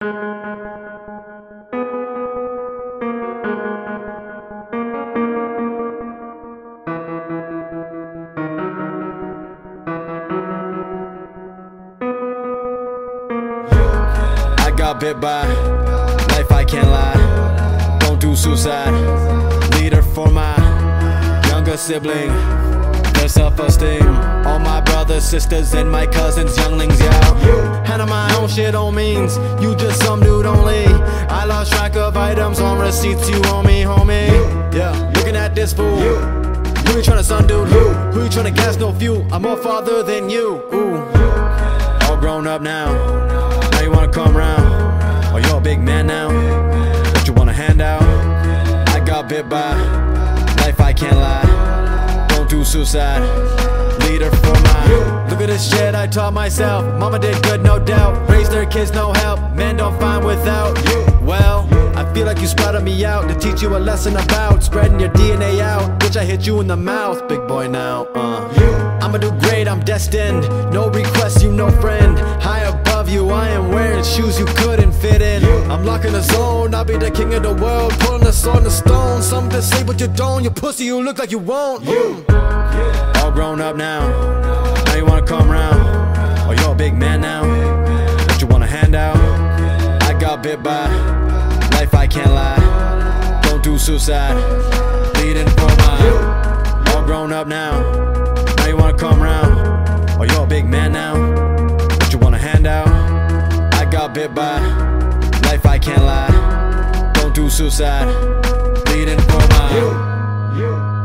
I got bit by life, I can't lie. Don't do suicide. Leader for my younger sibling. Their self-esteem. All my brothers, sisters, and my cousins, younglings, yeah. Handle my own shit on means you just some dude only. I lost track of items on receipts you owe me, homie. Yeah, looking at this fool. Who you tryna sun, dude? Who you tryna gas, no fuel? I'm more farther than you. Ooh. All grown up now. Now you wanna come round. Oh, you're a big man now. What you wanna hand out? I got bit by life, I can't lie. Don't do suicide. Leader for my. Look at this shit I taught myself. Mama did good, no doubt. Raised their kids, no help. Men don't find without. Well, I feel like you spotted me out to teach you a lesson about spreading your DNA out. Bitch, I hit you in the mouth, big boy now. I'ma do great, I'm destined. No request, you no friend. High above you, I am wearing shoes you couldn't fit in. I'm locking the zone, I'll be the king of the world. Pulling the sword and the stone. Some to say but you don't. You pussy, you look like you won't. All grown up now. Now you wanna come round. Oh, you're a big man now. What you wanna hand out? I got bit by life, I can't lie. Don't do suicide. Leading for my. All grown up now. Now you wanna come round. Oh, you're a big man now. What you wanna hand out? I got bit by life, I can't lie. Don't do suicide. Leading for my.